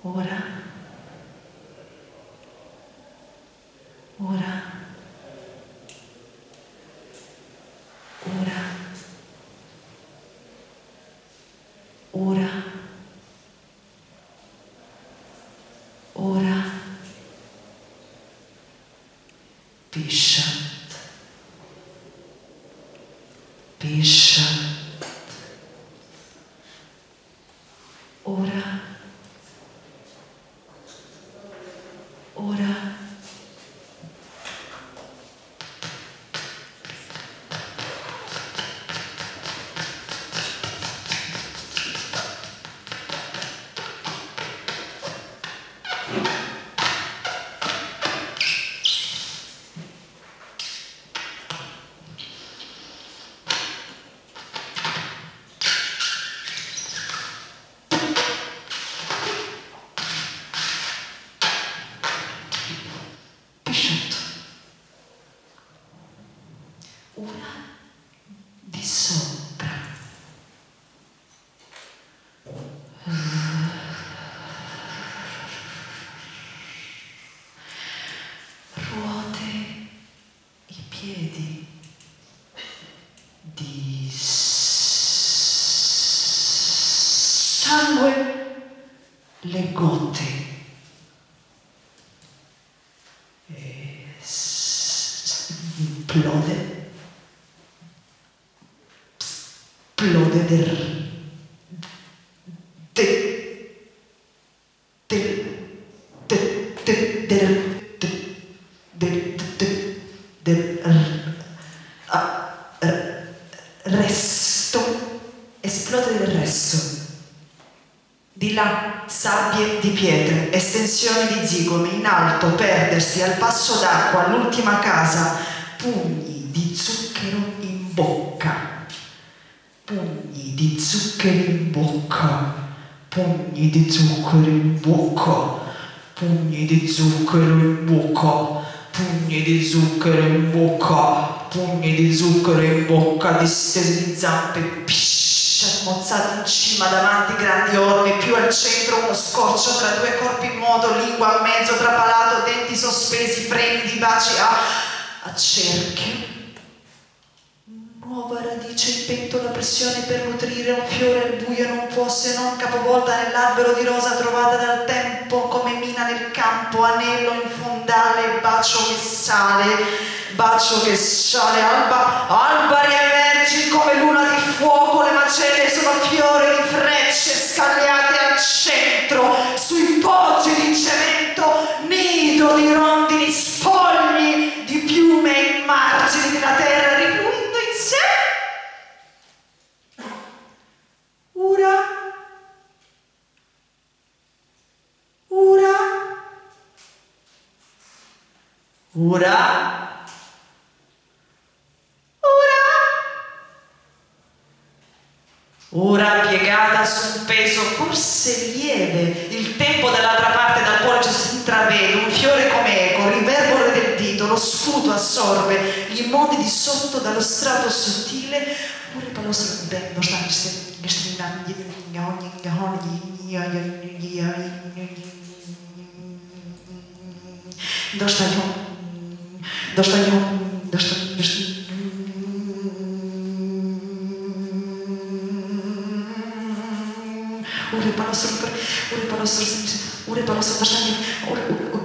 ora, ora, ora, ora, ora, patient, patient, ora, ora, patient, ora di sopra, ruote i piedi di sangue, le gote esplode, esplode resto, esplode del resto. Di là sabbie di pietre, estensioni di zigomi, in alto perdersi al passo d'acqua, all'ultima casa, pugni di zucchero in bocca, pugni di zucchero in bocca, pugni di zucchero in bocca, pugni di zucchero in bocca, pugni di zucchero in bocca, pugni di zucchero in bocca, distesi di zampe, mozzati in cima, davanti grandi orme, più al centro uno scorcio tra due corpi in moto, lingua a mezzo trapalato, denti sospesi, freni di baci a cerchio. Nuova radice in petto, la pressione per nutrire un fiore al buio non può se non capovolta nell'albero di rosa trovata dal tempo come mina nel campo, anello in fondale, bacio che sale, alba riemergi come luna di fuoco, le macerie sono fiori di frecce scagliate al centro, sui poggi di cemento, nido di rondini spogli, di piume ai margini della terra, rifluendo in sé. Ora piegata su un peso forse lieve, il tempo dall'altra parte dal pollice si intravede, un fiore come eco, riverbero del dito, lo sputo assorbe gli mondi di sotto dallo strato sottile, ora palostro bendo, ure palostro